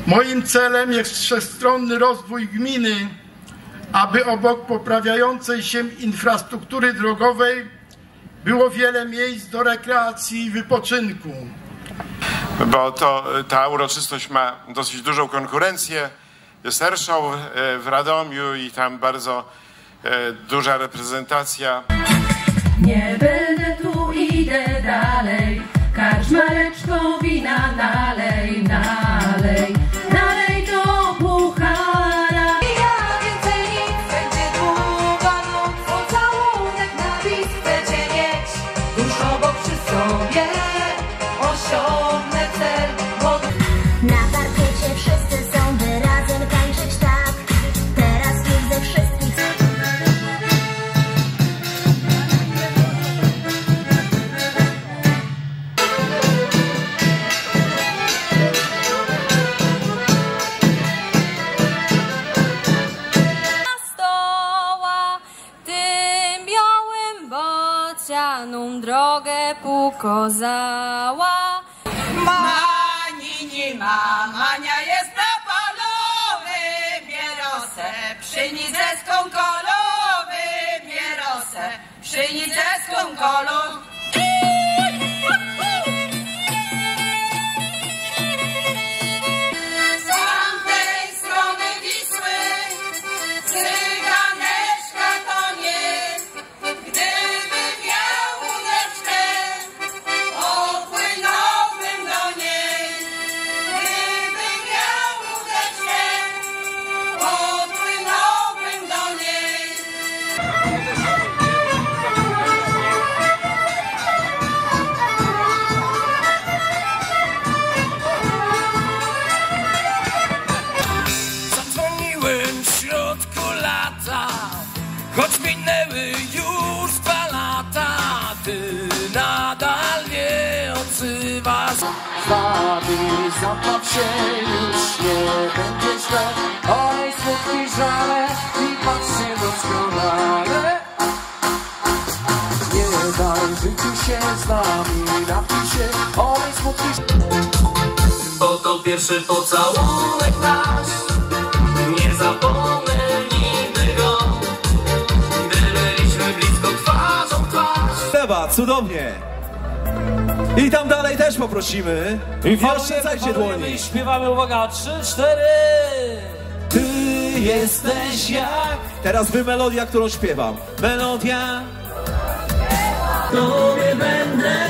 Moim celem jest wszechstronny rozwój gminy, aby obok poprawiającej się infrastruktury drogowej było wiele miejsc do rekreacji i wypoczynku. Bo ta uroczystość ma dosyć dużą konkurencję. Jest Airshow w Radomiu i tam bardzo duża reprezentacja. Nie będę tu, idę dalej, karczmareczko wina nalej, nalej, nalej do puchara. Ja więcej nic, będzie długa noc, pocałunek na bis chcecie mieć, tuż obok przy sobie osiągnę cel. Na parkiecie wszyscy są, by razem tańczyć tak. Teraz już ze wszystkich. Stoła tym białym bocianom drogę pokazała. Mani nie ma, Mania jest na polowym bierose, pszenicę kolowym bierose, pszenicę kolą. Z tamtej strony Wisły cyganeczka to nie, gdybym miał łódeczkę, opłynąłbym do niej. Gdybym miał łódeczkę, opłynąłbym do niej. Zadzwoniłem w środku lata, choć minęły już 2 lata. Ty nadal nie odzywasz. Zabaw się, już nie będzie źle. Olej smutki żale i patrz się doskonale. Nie daj życiu się z nami, napij się. Olej smutki. Bo to pierwszy pocałunek nasz, nie zapomnę nigdy go, gdy byliśmy blisko twarzą w twarz. Trzeba, cudownie. I tam dalej też poprosimy. I oszczędzajcie dłoni. I śpiewamy, uwaga, 3, 4. Ty jesteś jak... Teraz melodia, którą śpiewam. Melodia. Tobie będę